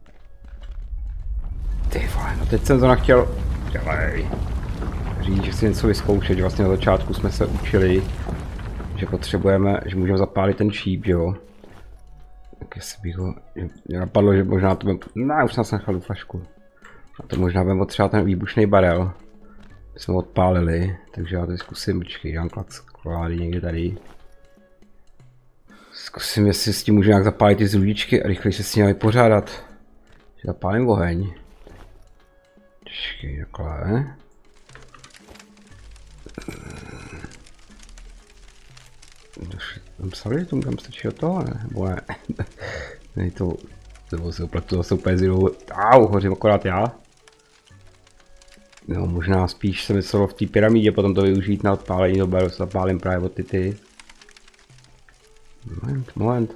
Ty vole, no teď jsem to nechtěl. Dělej. Říct, že chci něco vyzkoušet, že vlastně na začátku jsme se učili, že potřebujeme, že můžeme zapálit ten šíp, jo. Tak jestli bych ho, mě napadlo, že možná to bude, už jsem nechal tu flašku. A to možná budeme potřebovat ten výbušný barel. Jsme ho odpálili, takže já tady zkusím, počkej, dám klády někde tady. Zkusím, jestli s tím můžu nějak zapálit ty zludičky a rychleji se s ním vypořádat. Zapálím oheň. Počkej, takhle. Tam psali, že tomu tam stačí od toho, ne? Nebo ne? Nej to, nebo se opletu zase úplně zjedou. Au, hořím akorát já. No, možná spíš se myslelo v té pyramídě potom to využít na odpálení do baru, zapálím právě od ty. Moment.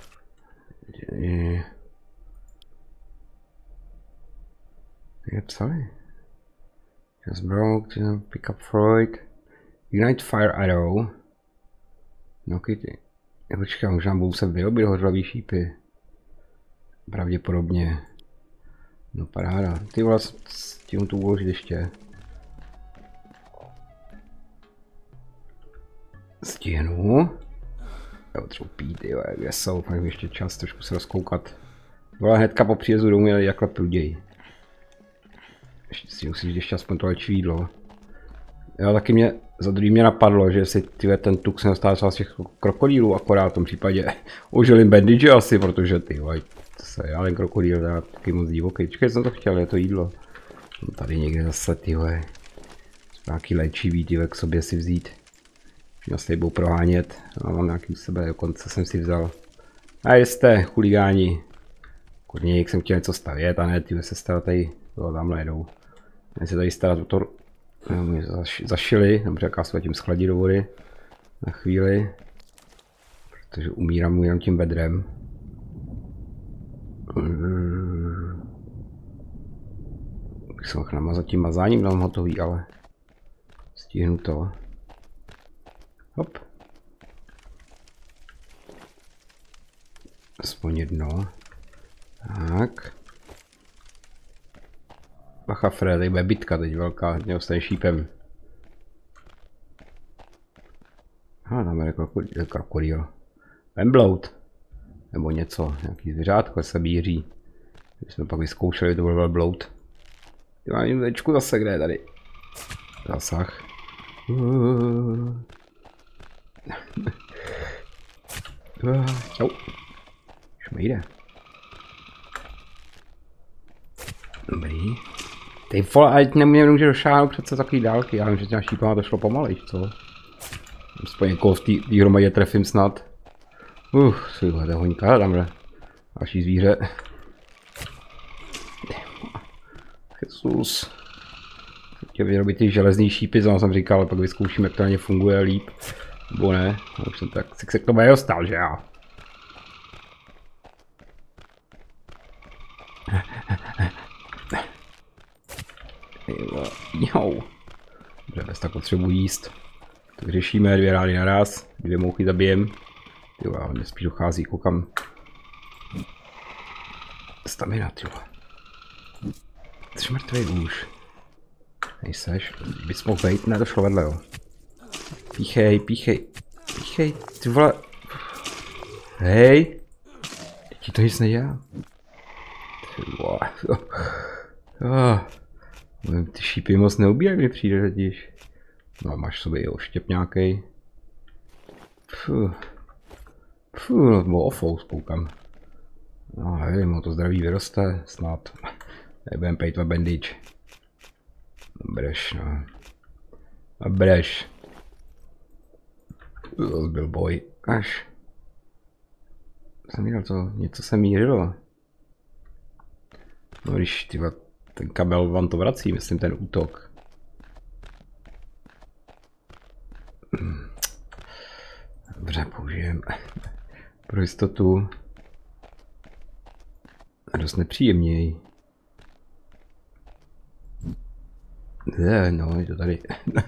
Jak psali? Just broke, pick up Freud. Ignite fire arrow. No kyty. Já počkám, možná budou se vyrobit hořlavý šípy. Pravděpodobně. No paráda. Ty vole, s tím tu uložit ještě. Stihnu. Já potřebuji pít, jo, kde jsou, pak ještě čas trošku se rozkoukat. Vole, hnedka po příjezdu domů jeli jakhle pruději. Ještě si musíš ještě aspoň to lepší jídlo. Jo, taky mě, za druhý mě napadlo, že si ten tuk se dostává z těch krokodýlů, akorát v tom případě užilím bandage asi, protože ty vole, já ten krokodýl, já taky moc divoký. Čekaj, jsem to chtěl, je to jídlo. No, tady někde zase tyhle, nějaký léčivý tyhle k sobě si vzít. Měl se budou prohánět, a mám nějaký u sebe, dokonce jsem si vzal. A jste, chuligáni. Kurně, jak jsem chtěl něco stavět, a ne, tyhle se starat tady, jo, tamhle jedou. Já se tady starat o to, mě zašili, dobře, jak já se tím schladí do vody. Na chvíli. Protože umírám jenom tím bedrem. Bych se mohl namazat tím mazáním, dám hotový, ale stihnu to. Hop. aspoň jedno. Tak. Bacha Fred, tady bude bitka teď velká, mě ostane šípem. Tam je krokodýl. Vemblout. Nebo něco, nějaký zvířátko se bíří. My jsme pak vyzkoušeli, to byl velblout. Já mám večku zase, kde je tady. Zasah. Čau. Už mi jde. Dobrý. Ty vole, ať nemůže došáhnout přece takový dálky. Já vím, že těma šípama to šlo pomalejš, co? Aspoň někoho v té hromadě trefím snad. Tyhle, to je honíka, tamhle. Další zvíře. Jesus. Chtěl vyrobit ty železný šípy, co jsem říkal, ale pak vyzkouším, jak to na ně funguje líp. Nebo ne, už jsem tak se k tomu nedostal, že já. Jo. Dobře, bez tak potřebuji jíst. Tak řešíme 2 rány naraz, 2 mouchy zabijem. Jo, ale mě spíš dochází, koukám. Stamina, tyjo. 3 mrtvý už. Nejseš, bys mohl vejít, ne, to šlo vedle, jo. Píchej, ty vole. Hej. Ti to nic nedělá. Ty vole. Ty šípy moc neubíjají, mi přijde totiž. No, máš v sobě i oštěp nějakej. No, to bylo ofous, koukám. No, hej, mu to zdraví vyroste, snad. Nebudem pejtvat bandage. Breš, no. A breš. To byl boj. Až. Jsem viděl to, něco se mířilo. No když tyhle, ten kabel vám to vrací, myslím ten útok. Dobře, použijem. Pro jistotu. A dost nepříjemněji. No, je to tady.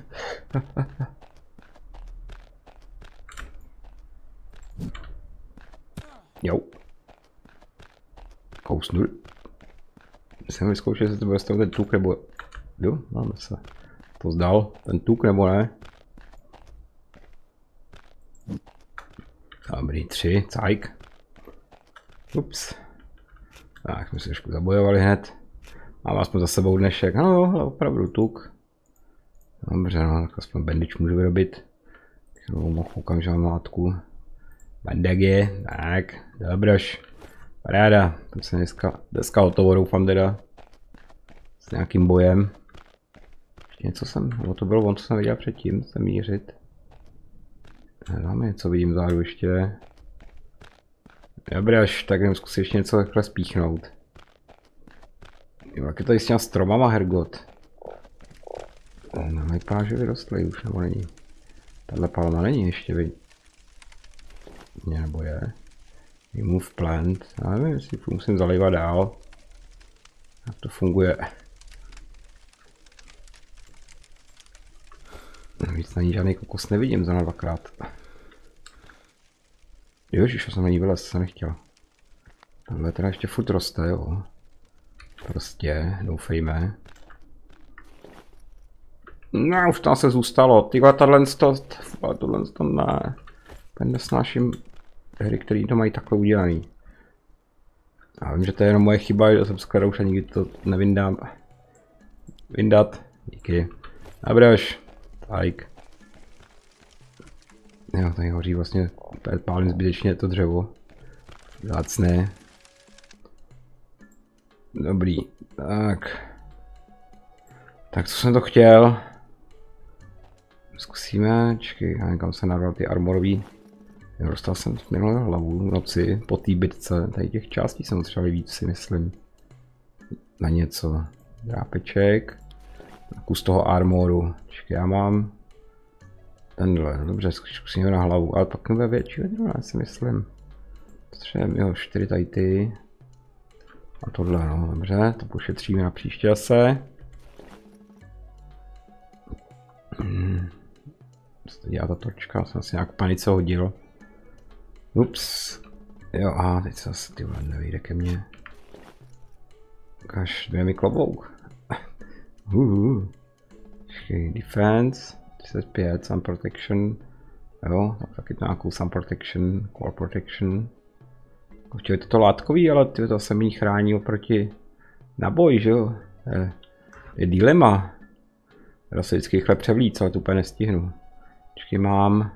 Jo. Kousnul. Jsem vyzkoušel, jestli to bude stavit ten tuk nebo... Jo, máme se. To zdal, ten tuk nebo ne? Dobrý, 3, cajk. Ups. Tak, jsme se trošku zabojovali hned. Mám aspoň za sebou dnešek. No jo, ale opravdu tuk. Dobře, no, tak aspoň bandage můžu vyrobit. Koukám, že mám látku. Bandagy, tak, dobroš. Paráda, to se dneska hotovo, doufám teda. S nějakým bojem. Ještě něco jsem, no to bylo on, co jsem viděl předtím, se mířit. Máme něco, vidím vzadu ještě. Dobroš, tak jdem zkusit ještě něco takhle spíchnout. Jo, jak je to s těma stromama, hergot. No, vypadá, že vyrostly už, nebo není. Tahle palma není ještě, viď. Nebo je. Remove plant. Já nevím, jestli musím zalejvat dál. Jak to funguje. Víc na ní žádný kokos nevidím za 2krát. Jožiš, jsem na ní vylez, jsem nechtěl. Tohle teda ještě furt roste, jo. Prostě, doufejme. No, už tam se zůstalo. Tyhle, tohle to ne. Nesnáším hry, které to mají takhle udělaný. Já vím, že to je jenom moje chyba, že jsem skoro už ani nikdy to nevyndám. Vyndat. Díky. Dobroš. Tak. Jo, tady hoří vlastně, pálím zbytečně to dřevo. Zácné. Dobrý. Tak. Tak co jsem to chtěl? Zkusíme, čekej, já někam se narval ty armorový. Dostal jsem minulé hlavu v noci po té bitce, tady těch částí jsem třeba víc, si myslím. Na něco. Drápeček. Kus toho armoru. Čekaj, já mám tenhle, dobře, zkusím ho na hlavu, ale pak nebude větší vedro, já si myslím. Potřebujeme, jo, 4 tady ty. A tohle, no, dobře, to pošetříme na příště zase. Co to dělá ta točka, jsem si nějak panice hodil. Ups. Jo, aha, teď se zase ty vole nevyjde ke mně. Ukáž, dvě mi klobouk. Počkej, defense, 35, sun protection. Jo, taky to nějakou sun protection, core protection. Určitě je to látkový, ale ty to se mi chrání oproti naboj, že jo. Je dilema. Já se vždycky rychle převlít, ale to úplně nestihnu. Počkej, mám.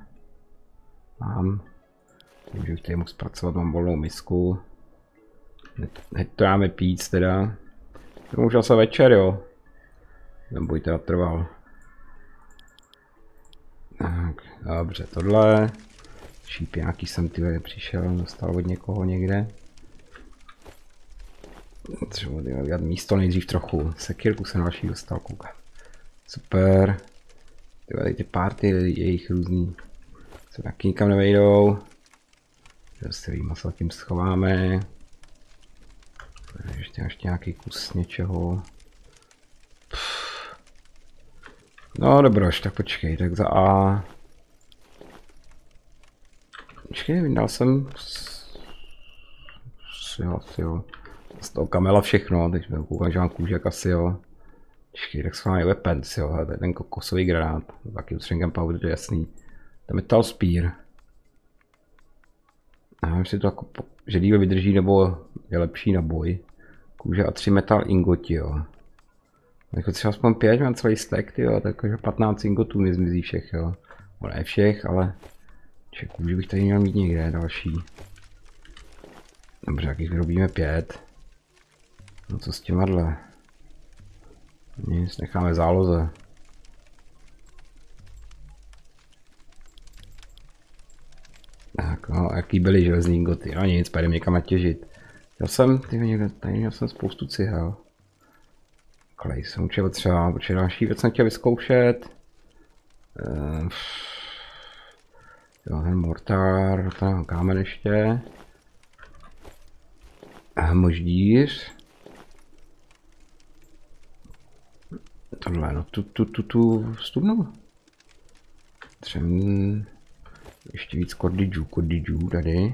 Vím, že už tady mohu zpracovat, mám volnou misku. Hned to dáme pít teda. To už asi večer, jo. Ten boj teda trval. Tak, dobře, tohle. Šíp nějaký jsem ty přišel, dostal od někoho někde. Třeba dělat místo nejdřív trochu. Sekírku jsem další dostal, koukám. Super. Tyhle ty party, jejich různý. Se taky nikam nevejdou. Zase vím, se tím schováme. Ještě nějaký kus něčeho. No dobroš, tak počkej, tak za A. Počkej, vydal jsem jo. Z toho kamela všechno, teď koukám, že mám kůžek asi jo. Počkej, tak schválně weapons jo, to je ten kokosový granát, taky utřenkem powder, to je jasný. To je metal spear. Já nevím, jestli to jako, že díl vydrží nebo je lepší na boj. Kůže a 3 metal ingoti jo. Jako třeba aspoň 5, mám celý stack jo, takže 15 ingotů mi zmizí všech jo. No ne všech, ale kůže bych tady měl mít někde další. Dobře, jak jich vyrobíme 5. No co s těma? Nic, necháme záloze. Tak no, jaký byly železní ingoty, no nic, půjdeme někam natěžit. Já jsem, tady měl jsem spoustu cihel. Klej jsem určitě třeba, protože další věc jsem chtěl vyzkoušet. Jo, ten mortár, ten kámen ještě. Moždíř. Tohle, no tu stupnu. Třeba ještě víc kordidžů tady.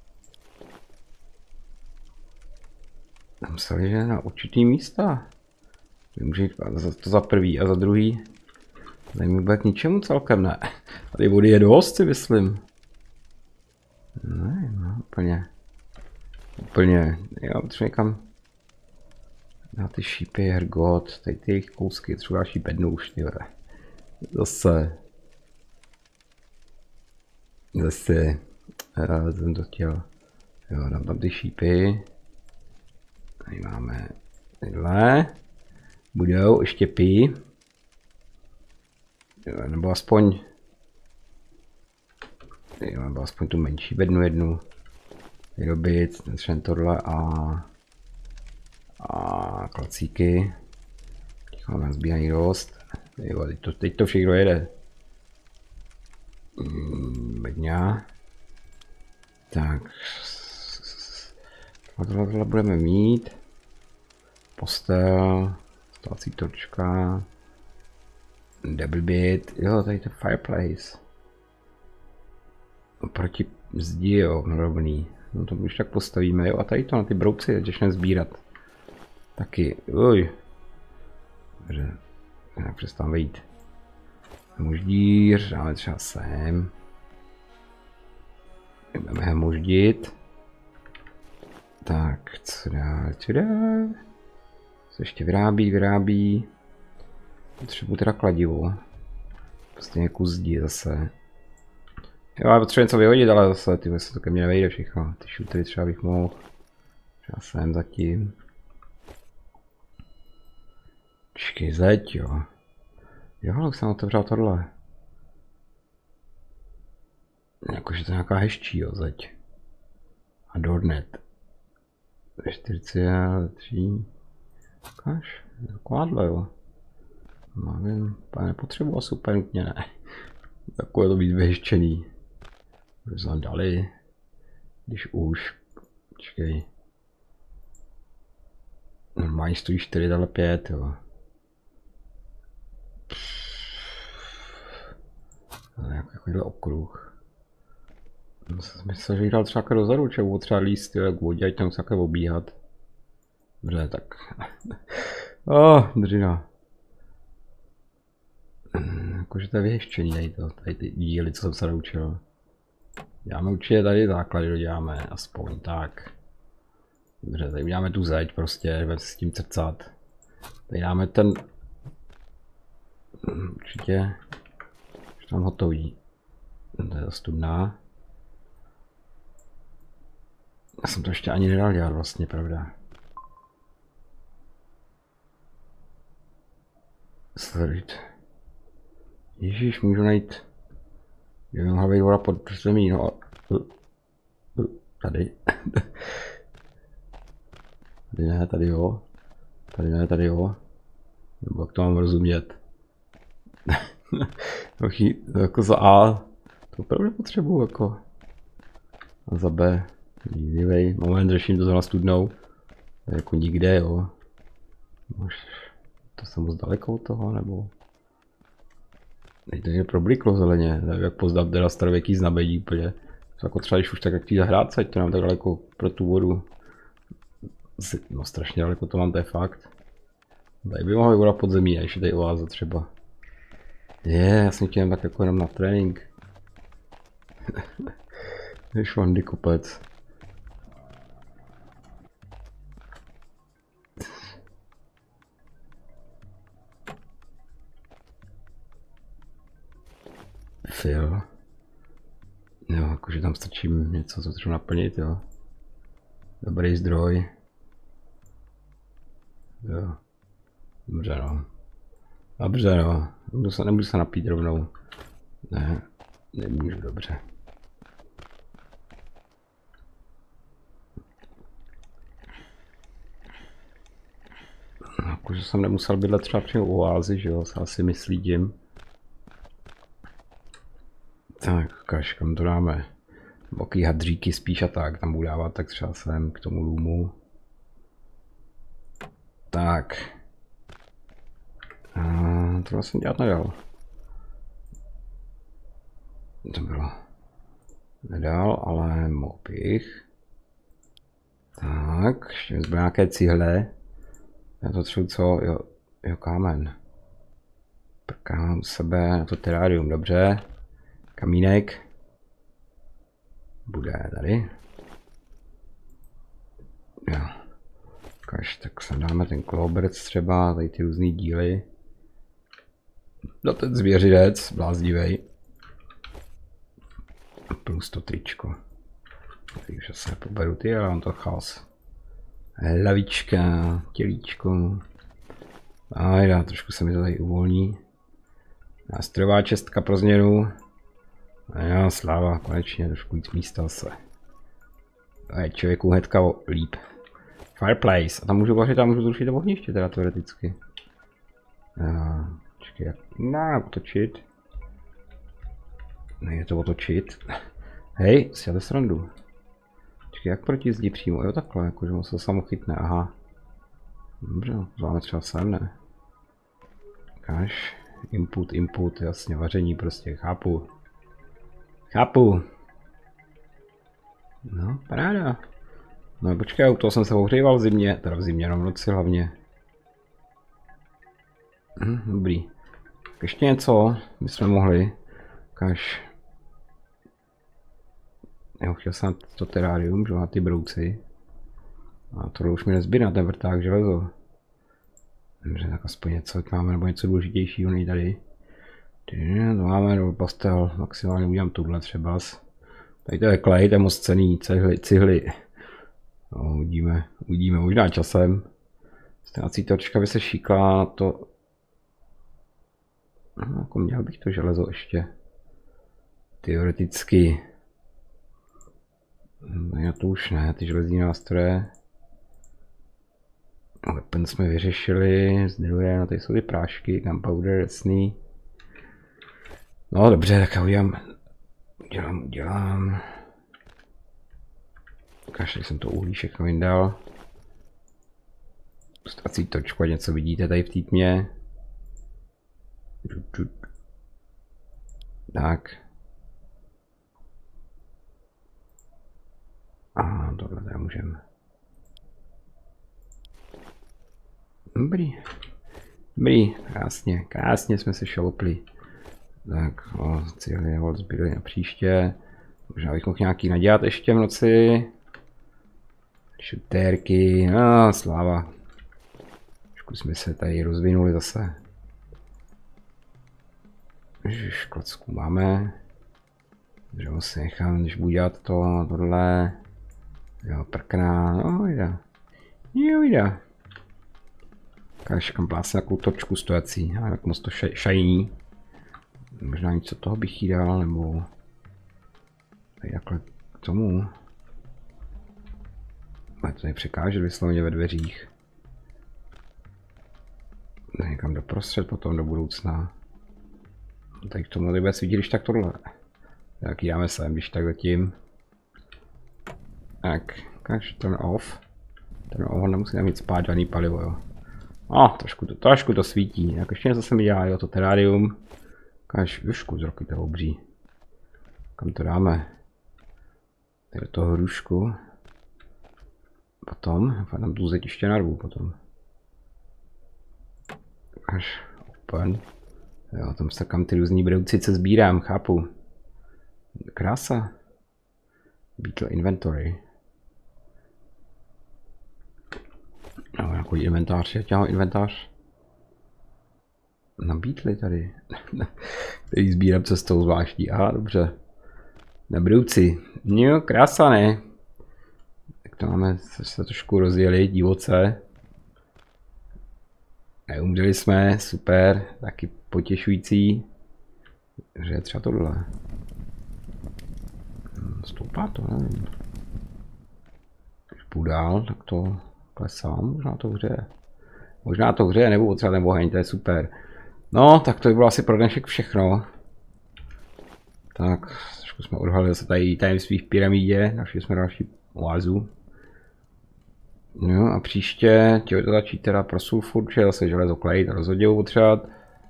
Tam se že na určitý místa. Může jít to za prvý a za druhý. Tady mi bude k ničemu celkem, ne. Tady vody je dost, si myslím. Ne, no, úplně, jo, třeba někam na ty šípy, hergot, tady ty jejich kousky, třeba další bednu už, tyhle. Zase jsem to chtěl, jo, dám tam ty šípy. Tady máme tyhle. Budou štěpy. Jo, nebo aspoň tu menší bednu jednu vyrobit, třeba tohle a klacíky. Těch máme zbíhaný dost. Jo, teď to všechno jede. Bedňa. Tak. Tohle budeme mít. Postel. Stolací točka. Double bed. Jo, tady to fireplace. Oproti zdi, jo, rovný. No to už tak postavíme, jo, a tady to na ty brouci začneme sbírat. Taky, uj. Dobře, já přestám vejít. Moždíř, dáme třeba sem. Budeme ho moždit. Tak, co dál, co ještě vyrábí. Potřebuji teda kladivo. Prostě nějakou zdi zase. Jo, já potřebuji něco vyhodit, ale zase ty se to ke mně nevejde všechno. Ty shootery třeba bych mohl. Třeba sem zatím. Počkej, zeď jo. Jo, ale už jsem otevřel tohle. Jakože to je nějaká hezčí, jo, zeď. A Dornet. 43. Ukáž, takováhle, jo. Nevím, pane, nepotřebuji asi úplně nutně, ne. Takové to být vyheštěný. Už jsme dali. Když už. Počkej. Normálně stojí 4, dale 5, jo. Ale takovýhle okruh. Jsem myslel, že jich dal třeba dozadu, že bylo třeba líst, jak vodě, ať tam se také obíhat. Dobře, tak. Držina. Jakože to je vyheštění tady to, tady ty díly, co jsem se naučil. Děláme určitě tady základy, doděláme, aspoň tak. Dobře, tady uděláme tu zeď prostě, budeme se s tím crcat. Tady dáme ten... Určitě... Už tam hotový. To je zastudná. Já jsem to ještě ani nedal dělat vlastně, pravda. Sledit. Ježíš, můžu najít... Je mi mohla být voda pod zemí, no a... Tady. Tady ne, tady jo. Tady ne, tady jo. Nebo jak to mám rozumět. Jako za A. To opravdu potřebuji jako. A za B. Dílej. Moment, řeším to za studnou. Jako nikde, jo. To jsem moc daleko od toho, nebo... Nejde je probliklo zeleně, nevím jak poznat teda starověký znamení úplně. To jako třeba když už tak jak tí zahrát, ať to nám tak daleko pro tu vodu. No strašně daleko to mám, to je fakt. Tady by mohla být voda pod zemí, a ještě tady oáza třeba. Já jsem chtěl tak jako jenom na trénink. Švandy kopec. Fill. Jo, jakože tam stačím něco, co třeba naplnit, jo. Dobrý zdroj. Jo. Dobře no. Dobře no. Nemůžu se napít rovnou. Ne, nemůžu, dobře. Jakože jsem nemusel bydlet třeba přímo u oázy, že jo, se asi myslí tím. Tak, ukaž, kam to dáme. Boký hadříky spíš a tak, tam budu dávat tak třeba sem k tomu lůmu. Tak. To vlastně dělat nedal. To bylo. Nedal, ale mohl bych. Tak, ještě zbyl nějaké cihle. Já to třeba co, jo kámen. Prkám sebe na to terárium, dobře. Kamínek. Bude tady. Jo. Ukaž, tak sem dáme ten kloberc třeba, tady ty různý díly. No ten zvěřinec, bláznivej. Plus to tričko. Tady už se poberu ty, ale mám to chaos. Hlavička, tělíčko. A trošku se mi to tady uvolní. Nástrojová čestka pro změnu. A jo, sláva, konečně trošku víc místa se. A je člověku hnedka líp. Fireplace. A tam můžu vařit, tam můžu zrušit to ohniště teda teoreticky. Počkej, jak... No, otočit. Nejde to otočit. Hej, si děláte srandu. Počkej, jak proti zdi přímo? Jo, takhle, jakože on se samo chytne, aha. Dobře, zváme třeba sem, ne? Kaž. Input, jasně, vaření prostě, chápu. Chápu. No, paráda. No počkej, u toho jsem se ohříval v zimě, teda v zimě, no v noci hlavně. Dobrý. Tak ještě něco bychom mohli. Kaž. Jo, chtěl jsem to terárium, že na ty brouci. A tohle už mi nezbírá ten vrták železo. Dobře, tak aspoň něco máme, nebo něco důležitějšího než tady. To máme do pastel, maximálně udělám tuhle třeba. Tady to je klej, to je moc cenný, cihly. No, uvidíme, možná časem. Strácí točka by se šíkla na to. No, jako měl bych to železo ještě. Teoreticky. No, to už ne, ty železní nástroje. Weapon jsme vyřešili, zdroje, no tady jsou ty prášky, gunpowder, jasný. No dobře, tak já udělám. Kašli jsem to uhlí všechno vyndal. Stací točku a něco vidíte tady v té tmě. Tak. nemůžeme. Dobrý. Dobrý, krásně jsme se šalopli. Tak, cíle zbyly na příště. Možná bych mohl nějaký nadělat ještě v noci. Šutérky, no sláva. Trošku jsme se tady rozvinuli zase. Ježiš, klacku máme. Dřevo si nechám, když budu dělat tohle. Jo, prkná, no jde. Jo, jde. Ukáž, kam plásne takovou točku stojací, a jak moc to šajní. Možná něco toho bych jí dal, nebo tady takhle k tomu. Ale to nepřekáže vysloveně ve dveřích. Někam doprostřed potom do budoucna. Tady k tomu bude svítit, když tak tohle. Tak ji dáme sem, když tak zatím. Tak, ukáž, turn off. Turn off, nemusí nám nic spát, žádný palivo, jo. Trošku to svítí. Jak ještě něco se mi dělá, jo, to terárium. Ukáž, už z roky to obří. Kam to dáme? Tady do toho hrušku. Potom, tam tu zeď ještě narvu potom. Ukáž, open. Jo, tam strkám ty různý broucice sbírám, chápu. Krása. Beetle inventory. No, nějaký inventář, já mám inventář. Na Beetle tady. Který sbírám cestou zvláštní. Aha, dobře. Na brouci. Jo, krása, ne? Tak to máme se trošku rozjeli, divoce. Neumřeli jsme, super, taky potěšující. Že je třeba tohle. Stoupá to, nevím. Když půjdu dál, tak to klesám, možná to hřeje. Možná to hřeje, nebo potřeba ten oheň, to je super. No, tak to by bylo asi pro dnešek všechno. Tak, trošku jsme odhalili zase tady tajemství v pyramídě, našli jsme další oázu. No a příště chtěl to začít teda pro sulfur, že zase železo, klej, to rozhodně potřebovat.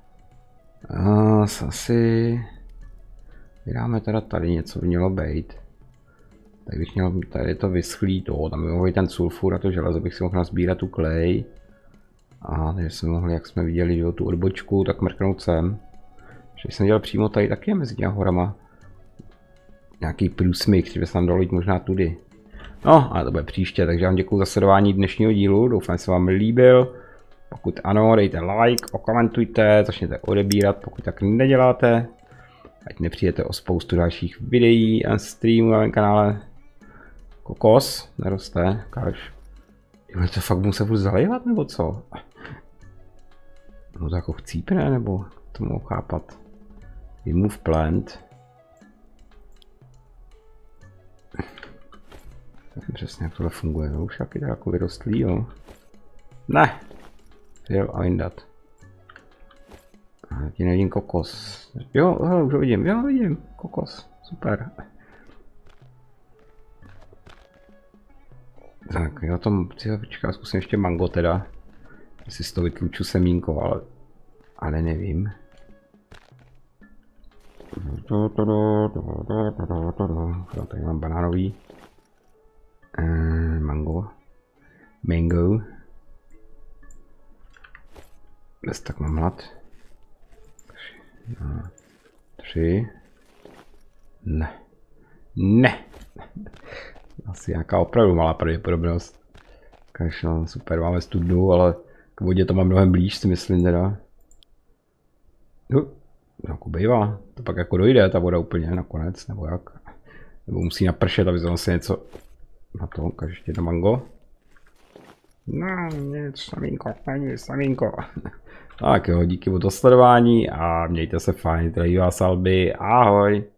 Asi vydáme teda tady něco, by mělo být. Tak bych měl tady to vyschlý to, tam by mohl být ten sulfur a to železo bych si mohl nazbírat tu klej. A takže jsme mohli, jak jsme viděli, jo, tu odbočku, tak mrknout sem. Že jsem dělal přímo tady, taky je mezi těma horama nějaký průsmyk, který by se tam dalo jít možná tudy. No, ale to bude příště, takže vám děkuji za sledování dnešního dílu, doufám, že se vám líbil. Pokud ano, dejte like, okomentujte, začněte odebírat, pokud tak neděláte. Ať nepřijete o spoustu dalších videí a streamů na mém kanále. Kokos neroste, ukáž. Jo, to fakt musím furt zalejvat, nebo co? No to jako chcípne, nebo to mohu chápat. Remove plant. Nevím přesně, jak tohle funguje, no, už jaký to jako vyrostlý, jo. Ne! Jo, a vyndat. Ti nevidím kokos. Jo, už ho vidím, jo, vidím. Kokos, super. Tak, já tam počkám, zkusím ještě mango teda. Jestli si to vytluču semínko, ale nevím. Tady mám banánový. Mango. Bez tak mám hlad. 3. Ne. Asi nějaká opravdu malá pravděpodobnost. Kašel, super, máme studnu, ale k vodě to mám mnohem blíž, si myslím teda. No, jako bývá. To pak jako dojde ta voda úplně nakonec, nebo jak. Nebo musí napršet, aby zase něco na to, ukáž ještě na mango. No, nic, samínko. Tak jo, díky za sledování a mějte se fajn, zdraví vás Alby, ahoj.